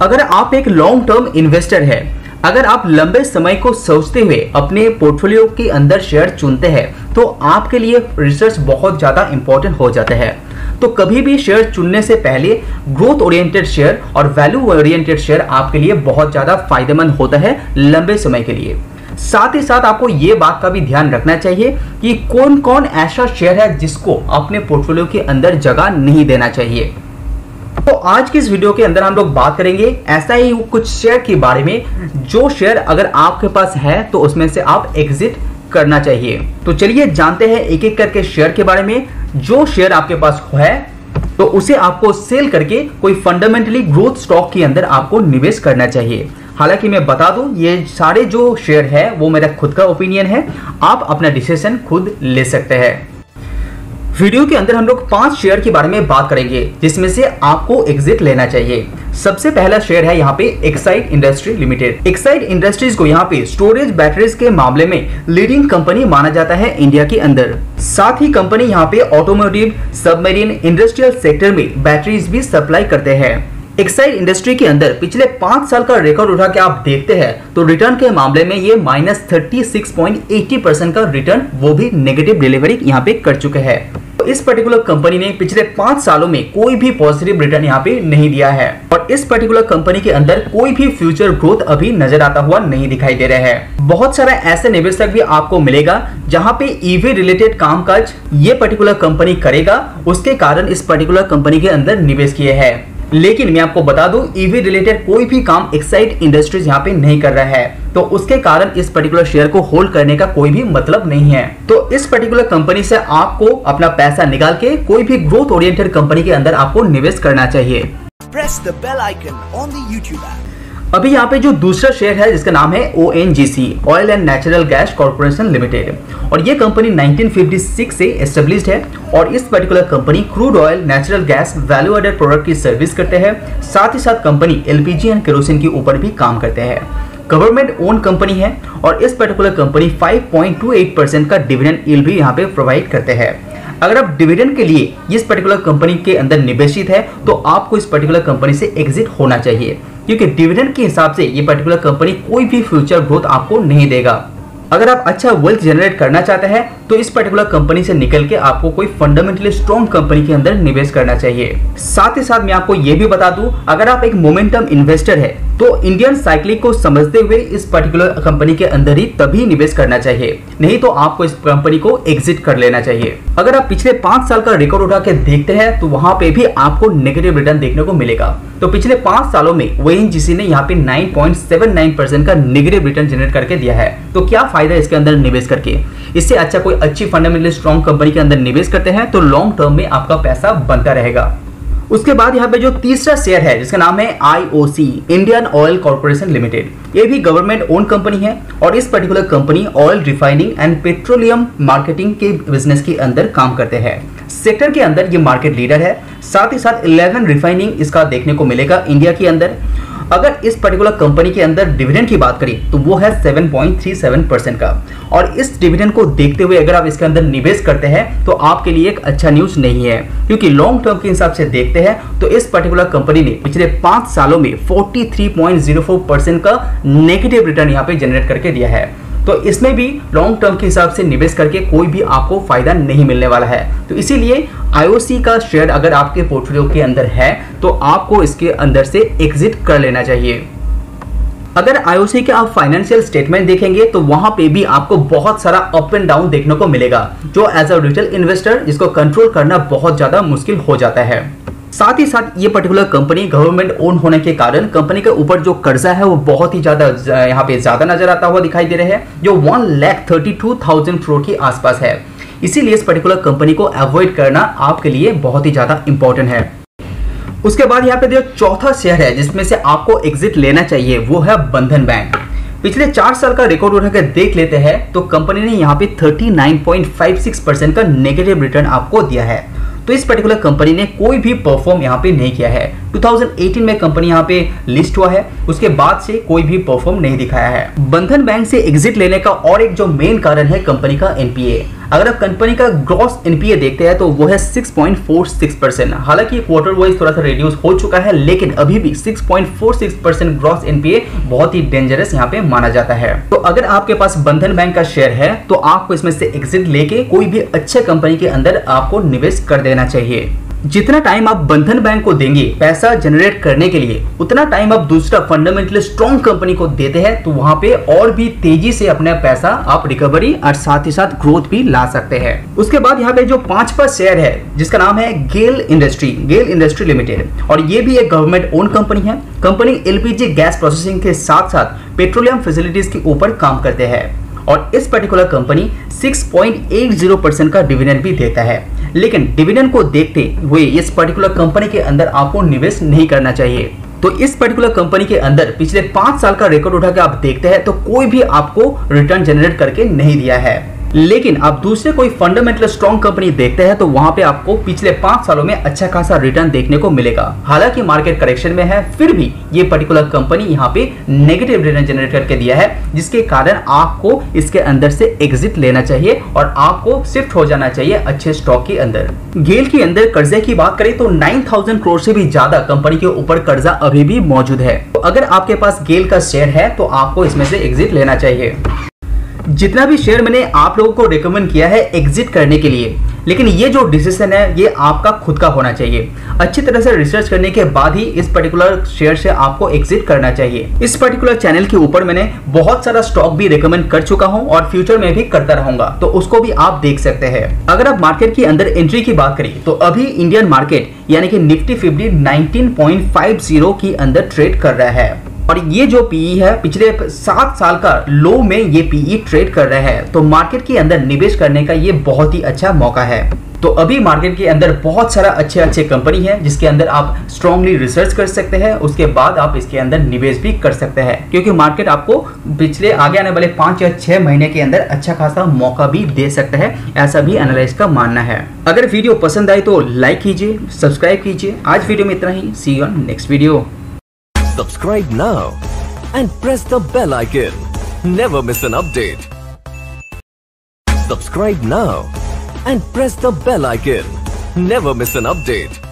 अगर आप एक लॉन्ग टर्म इन्वेस्टर है, अगर आप लंबे समय को सोचते हुए अपने पोर्टफोलियो के अंदर शेयर चुनते हैं तो आपके लिए रिसर्च बहुत ज़्यादा इंपॉर्टेंट हो जाता है। तो कभी भी शेयर चुनने से पहले ग्रोथ ओरिएंटेड शेयर और वैल्यू ओरिएंटेड शेयर आपके लिए बहुत ज़्यादा फायदेमंद होता है लंबे समय के लिए। साथ ही साथ आपको ये बात का भी ध्यान रखना चाहिए कि कौन कौन ऐसा शेयर है जिसको अपने पोर्टफोलियो के अंदर जगह नहीं देना चाहिए। तो आज की इस वीडियो के अंदर हम लोग बात करेंगे ऐसा ही कुछ शेयर के बारे में, जो शेयर अगर आपके पास है तो उसमें से आप एग्जिट करना चाहिए। तो चलिए जानते हैं एक एक करके शेयर के बारे में। जो शेयर आपके पास है तो उसे आपको सेल करके कोई फंडामेंटली ग्रोथ स्टॉक के अंदर आपको निवेश करना चाहिए। हालांकि मैं बता दूं, ये सारे जो शेयर है वो मेरा खुद का ओपिनियन है, आप अपना डिसीजन खुद ले सकते हैं। वीडियो के अंदर हम लोग 5 शेयर के बारे में बात करेंगे जिसमें से आपको एग्जिट लेना चाहिए। सबसे पहला शेयर है यहाँ पे Exide industry limited. Exide industries को यहाँ पे स्टोरेज बैटरीज के मामले में लीडिंग कंपनी माना जाता है इंडिया के अंदर। साथ ही कंपनी यहाँ पे ऑटोमोटिव, सबमरीन, इंडस्ट्रियल सेक्टर में बैटरीज भी सप्लाई करते हैं। एक्साइड इंडस्ट्री के अंदर पिछले 5 साल का रिकॉर्ड उठा के आप देखते हैं तो रिटर्न के मामले में ये -36.80% का रिटर्न, वो भी नेगेटिव डिलीवरी यहाँ पे कर चुके हैं। तो इस पर्टिकुलर कंपनी ने पिछले 5 सालों में कोई भी पॉजिटिव रिटर्न यहाँ पे नहीं दिया है और इस पर्टिकुलर कंपनी के अंदर कोई भी फ्यूचर ग्रोथ अभी नजर आता हुआ नहीं दिखाई दे रहा है। बहुत सारा ऐसे निवेशक भी आपको मिलेगा जहाँ पे ईवी रिलेटेड कामकाज ये पर्टिकुलर कंपनी करेगा, उसके कारण इस पर्टिकुलर कंपनी के अंदर निवेश किए हैं। लेकिन मैं आपको बता दूं, ईवी रिलेटेड कोई भी काम एक्साइड इंडस्ट्रीज यहाँ पे नहीं कर रहा है, तो उसके कारण इस पर्टिकुलर शेयर को होल्ड करने का कोई भी मतलब नहीं है। तो इस पर्टिकुलर कंपनी से आपको अपना पैसा निकाल के कोई भी ग्रोथ ओरिएंटेड कंपनी के अंदर आपको निवेश करना चाहिए। Press the bell icon on the YouTube app. अभी यहाँ पे जो दूसरा शेयर है जिसका नाम है ONGC, oil and natural gas corporation limited, और ये कंपनी 1956 से एस्टेब्लिश्ड है और इस particular company crude oil, natural gas, value added product की सर्विस करते हैं। साथ ही साथ कंपनी LPG एंड केरोसिन के ऊपर भी काम करते हैं। गवर्नमेंट ओन कंपनी है और इस पर्टिकुलर कंपनी 5.28% का डिविडेंड यील्ड भी यहाँ पे प्रोवाइड करते हैं। अगर आप डिविडेंड के लिए इस पर्टिकुलर कंपनी के अंदर निवेशित है तो आपको इस पर्टिकुलर कंपनी से एग्जिट होना चाहिए, क्योंकि डिविडेंड के हिसाब से ये पर्टिकुलर कंपनी कोई भी फ्यूचर ग्रोथ आपको नहीं देगा। अगर आप अच्छा वेल्थ जनरेट करना चाहते हैं तो इस पर्टिकुलर कंपनी से निकल के आपको कोई फंडामेंटली स्ट्रॉन्ग कंपनी के अंदर निवेश करना चाहिए। साथ ही साथ मैं आपको यह भी बता दूं, अगर आप एक मोमेंटम इन्वेस्टर है तो इंडियन साइक्लिंग को समझते हुए इस पर्टिकुलर कंपनी के अंदर ही तभी निवेश करना चाहिए, नहीं तो आपको इस कंपनी को एग्जिट कर लेना चाहिए। अगर आप पिछले 5 साल का रिकॉर्ड उठा के देखते हैं तो वहां पे भी आपको नेगेटिव रिटर्न देखने को मिलेगा। तो पिछले 5 सालों में ONGC ने यहाँ पे 9.79% का नेगेटिव रिटर्न जनरेट करके दिया है। तो क्या फायदा इसके अंदर निवेश करके? इससे अच्छा कोई अच्छी फंडामेंटली स्ट्रॉन्ग कंपनी के अंदर निवेश करते हैं तो लॉन्ग टर्म में आपका पैसा बनता रहेगा। उसके बाद यहाँ पे जो तीसरा शेयर है जिसका नाम है IOC, Indian oil corporation limited, ये भी गवर्नमेंट ओन कंपनी है और इस particular company oil refining and petroleum marketing के बिजनेस के अंदर काम करते हैं। सेक्टर के अंदर ये मार्केट लीडर है। साथ ही साथ 11 रिफाइनिंग इसका देखने को मिलेगा इंडिया के अंदर। अगर इस पर्टिकुलर कंपनी के अंदर डिविडेंड की बात करें तो वो है 7.37% का, और इस डिविडेंड को देखते हुए अगर आप इसके अंदर निवेश करते हैं तो आपके लिए एक अच्छा न्यूज नहीं है, क्योंकि लॉन्ग टर्म के हिसाब से देखते हैं तो इस पर्टिकुलर कंपनी ने पिछले 5 सालों में 43.04% का नेगेटिव रिटर्न यहाँ पे जनरेट करके दिया है। तो इसमें भी लॉन्ग टर्म के हिसाब से निवेश करके कोई भी आपको फायदा नहीं मिलने वाला है। तो इसीलिए IOC का शेयर अगर आपके पोर्टफोलियो के अंदर है तो आपको इसके अंदर से एग्जिट कर लेना चाहिए। अगर IOC के आप फाइनेंशियल स्टेटमेंट देखेंगे तो वहां पे भी आपको बहुत सारा अप एंड डाउन देखने को मिलेगा, जो एज अ रिटेल इन्वेस्टर जिसको कंट्रोल करना बहुत ज्यादा मुश्किल हो जाता है। साथ ही साथ ये पर्टिकुलर कंपनी गवर्नमेंट ओन होने के कारण कंपनी के ऊपर जो कर्जा है वो बहुत ही ज्यादा यहाँ पे ज्यादा नजर आता हुआ दिखाई दे रहे हैं, जो 1,32,000 करोड़ के आसपास है। इसीलिए इस पर्टिकुलर कंपनी को अवॉइड करना आपके लिए बहुत ही ज्यादा इंपॉर्टेंट है। उसके बाद यहाँ पे जो चौथा शेयर है जिसमें से आपको एग्जिट लेना चाहिए वो है बंधन बैंक। पिछले 4 साल का रिकॉर्ड उठाकर देख लेते हैं तो कंपनी ने यहाँ पे 39.56% का नेगेटिव रिटर्न आपको दिया है। तो इस पर्टिकुलर कंपनी ने कोई भी परफॉर्म यहाँ पे नहीं किया है। 2018 में कंपनी यहाँ पे लिस्ट हुआ है, उसके बाद से कोई भी परफॉर्म नहीं दिखाया है। बंधन बैंक से एग्जिट लेने का और एक जो मेन कारण है कंपनी का NPA। अगर आप कंपनी का ग्रॉस एनपीए देखते हैं तो वो है 6.46%। हालांकि क्वार्टर वाइज थोड़ा सा रिड्यूस हो चुका है, लेकिन अभी भी 6.46% ग्रॉस एनपीए बहुत ही डेंजरस यहाँ पे माना जाता है। तो अगर आपके पास बंधन बैंक का शेयर है तो आपको इसमें से एग्जिट लेके कोई भी अच्छे कंपनी के अंदर आपको निवेश कर देना चाहिए। जितना टाइम आप बंधन बैंक को देंगे पैसा जनरेट करने के लिए, उतना टाइम आप दूसरा फंडामेंटली स्ट्रॉन्ग कंपनी को देते हैं तो वहां पे और भी तेजी से अपना पैसा आप रिकवरी और साथ ही साथ ग्रोथ भी ला सकते हैं। उसके बाद यहाँ पे जो 5वां शेयर है जिसका नाम है गेल इंडस्ट्री लिमिटेड, और ये भी एक गवर्नमेंट ओन कंपनी है। कंपनी एलपीजी गैस प्रोसेसिंग के साथ साथ पेट्रोलियम फैसिलिटीज के ऊपर काम करते हैं और इस पर्टिकुलर कंपनी 6.80% का डिविडेंड भी देता है। लेकिन डिविडेंड को देखते हुए इस पर्टिकुलर कंपनी के अंदर आपको निवेश नहीं करना चाहिए। तो इस पर्टिकुलर कंपनी के अंदर पिछले 5 साल का रिकॉर्ड उठा के आप देखते हैं तो कोई भी आपको रिटर्न जनरेट करके नहीं दिया है। लेकिन आप दूसरे कोई फंडामेंटल स्ट्रॉन्ग कंपनी देखते हैं तो वहां पे आपको पिछले 5 सालों में अच्छा खासा रिटर्न देखने को मिलेगा। हालांकि मार्केट करेक्शन में है, फिर भी ये पर्टिकुलर कंपनी यहाँ पे नेगेटिव रिटर्न जनरेट करके दिया है, जिसके कारण आपको इसके अंदर से एग्जिट लेना चाहिए और आपको शिफ्ट हो जाना चाहिए अच्छे स्टॉक के अंदर। गेल के अंदर कर्जे की बात करें तो 9,000 करोड़ से भी ज्यादा कंपनी के ऊपर कर्जा अभी भी मौजूद है। तो अगर आपके पास गेल का शेयर है तो आपको इसमें से एग्जिट लेना चाहिए। जितना भी शेयर मैंने आप लोगों को रिकमेंड किया है एग्जिट करने के लिए, लेकिन ये जो डिसीजन है ये आपका खुद का होना चाहिए। अच्छी तरह से रिसर्च करने के बाद ही इस पर्टिकुलर शेयर से आपको एग्जिट करना चाहिए। इस पर्टिकुलर चैनल के ऊपर मैंने बहुत सारा स्टॉक भी रिकमेंड कर चुका हूं और फ्यूचर में भी करता रहूंगा, तो उसको भी आप देख सकते हैं। अगर आप मार्केट के अंदर एंट्री की बात करें तो अभी इंडियन मार्केट यानी कि निफ्टी 50 19.50 की अंदर ट्रेड कर रहा है और ये जो पीई है पिछले 7 साल का लो में ये पीई ट्रेड कर रहा है। तो मार्केट के अंदर निवेश करने का ये बहुत ही अच्छा मौका है। तो अभी मार्केट के अंदर बहुत सारा अच्छे कंपनी है जिसके अंदर आप स्ट्रांगली रिसर्च कर सकते हैं, उसके बाद आप इसके अंदर निवेश भी कर सकते हैं, क्योंकि मार्केट आपको पिछले आगे आने वाले 5 या 6 महीने के अंदर अच्छा खासा मौका भी दे सकता है, ऐसा भी एनालिस्ट का मानना है। अगर वीडियो पसंद आए तो लाइक कीजिए, सब्सक्राइब कीजिए। आज वीडियो में इतना ही। See you on next video. Subscribe now and press the bell icon. Never miss an update. Subscribe now and press the bell icon. Never miss an update.